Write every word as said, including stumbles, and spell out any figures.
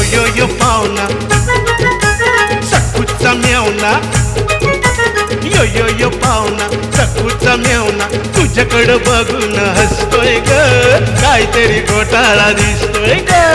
यो यो पाहुणा सकूचा मेवना, यो यो यो पाहुणा सकूचा मेवना तुझ्याकडं बघून हसतोय ग, काहीतरी घोटाळा दिसतोय ग.